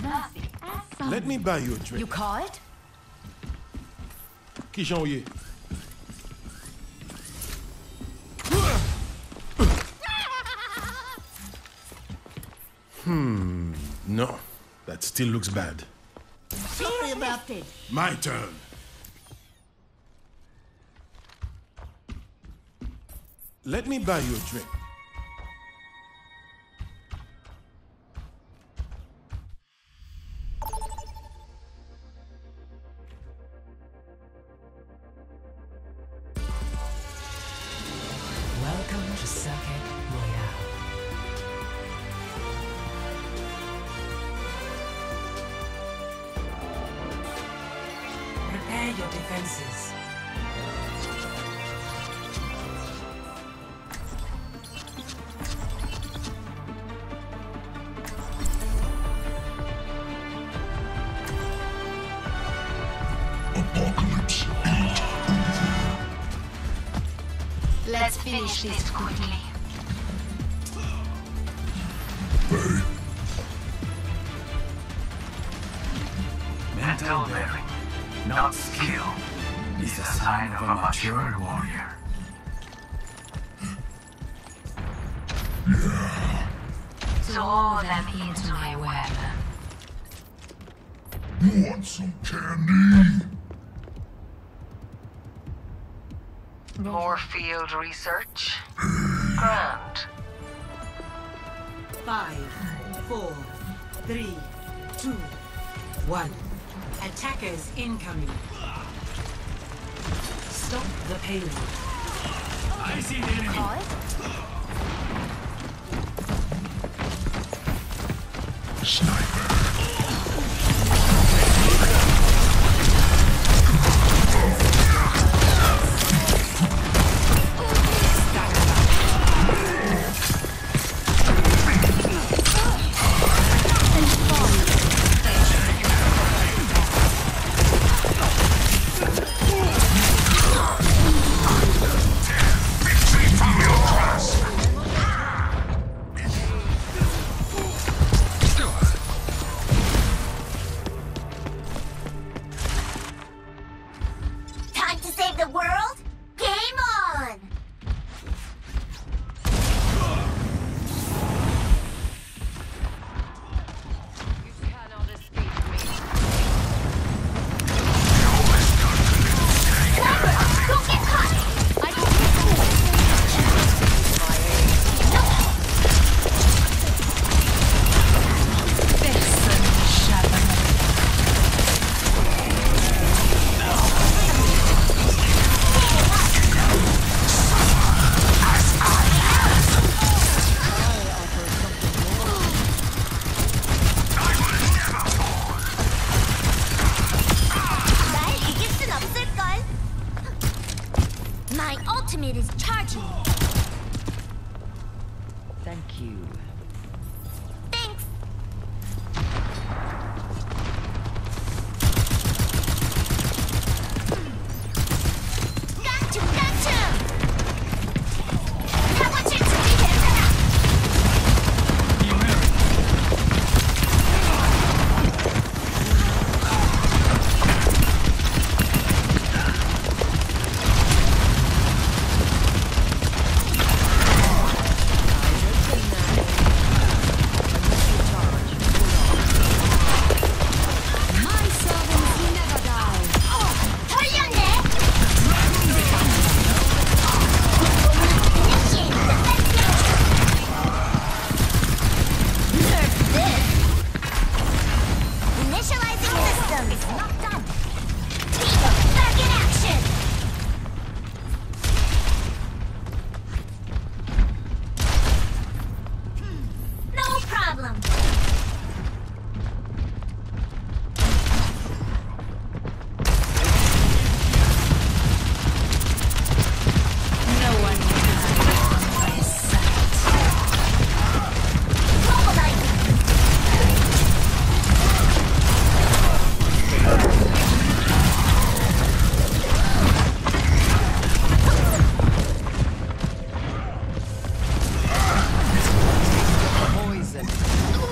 Mercy. Let me buy you a drink. You call it? Qui j'en No, that still looks bad. Sorry about it. My turn. Let me buy you a drink. Welcome to Circuit Royale. Prepare your defenses. Apocalypse ain't over. Let's finish this quickly. Hey, Mental bearing, not skill, is a sign of a mature warrior. Throw them into my web. want some candy? More field research? Grand. 5, 4, 3, 2, 1. Attackers incoming. Stop the payload. I see the enemy. Call it? Sniper. Time to save the world? Game on! You cannot escape me. Sniper! Don't get caught! I can hear 날 이길 순 없을걸? My ultimate is charging. Thank you. Thanks. 깡충깡충! 타워칠 준비됐잖아! my servants never die. 털렸네! Initiate defense Nerf this! Initializing systems! Not done! Beagle, back in action! No problem! No one can hide my sight. Mobilizing! Poison.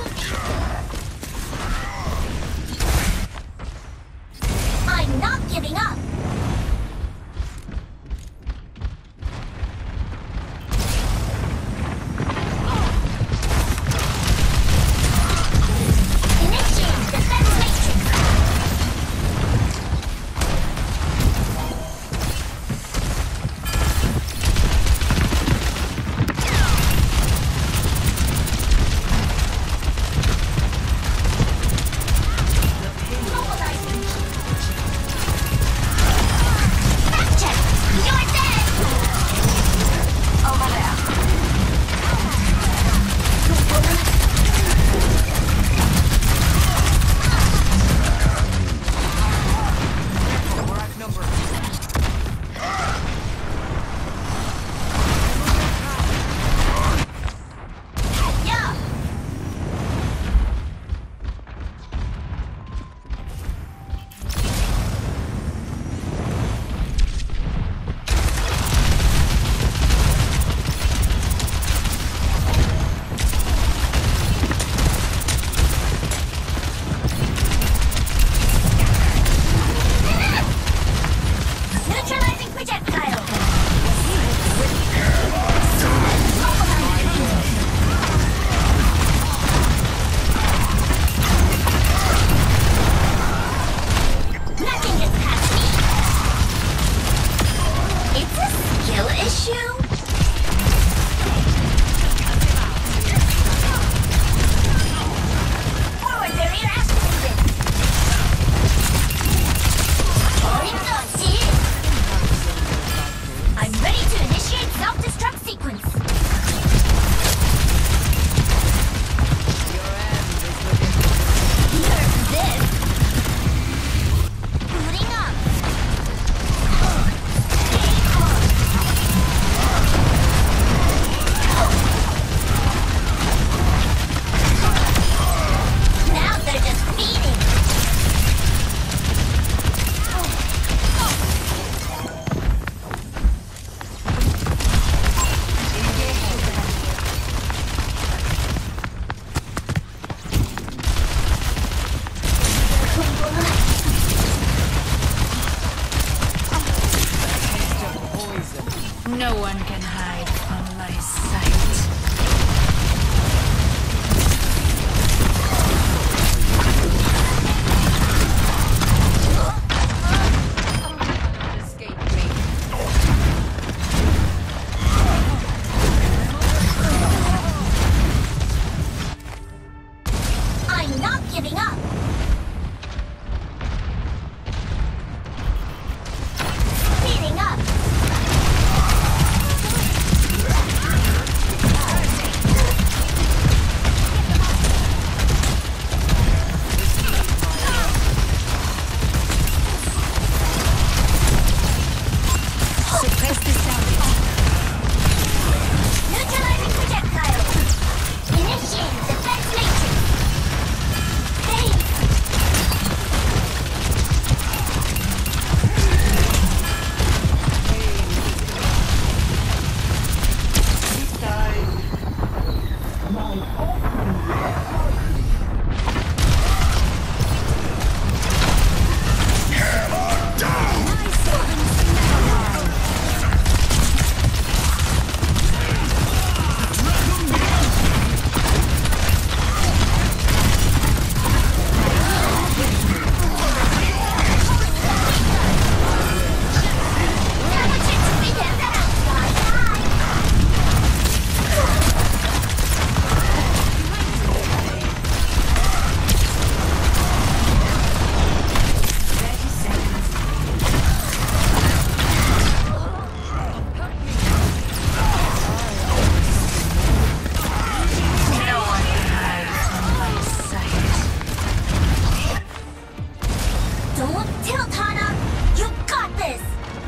Don't tilt, Hana! You got this!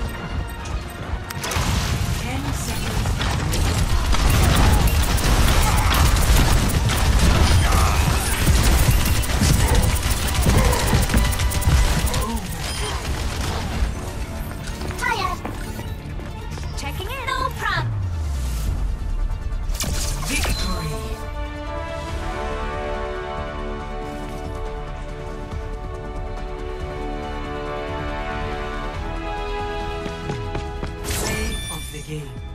10 seconds. Hiya! Checking in. No problem. Victory. Play of the game.